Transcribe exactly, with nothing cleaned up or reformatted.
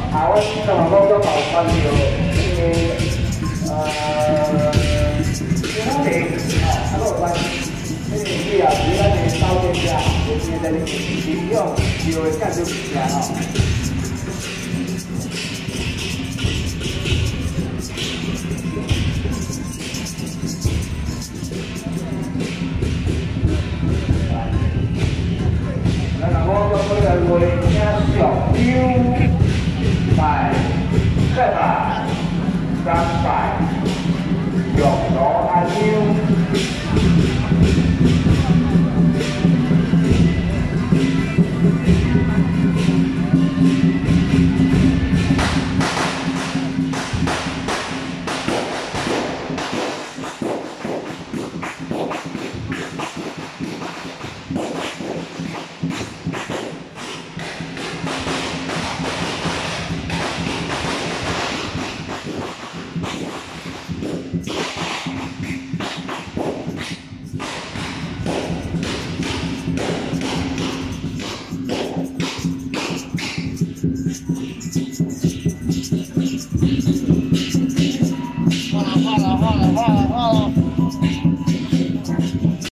台湾的网络都保关有这个呃五零啊，还有关。 这个是啊，是咱的刀店家，就是在利用就会干出来哈。来，那我我我来为听小优。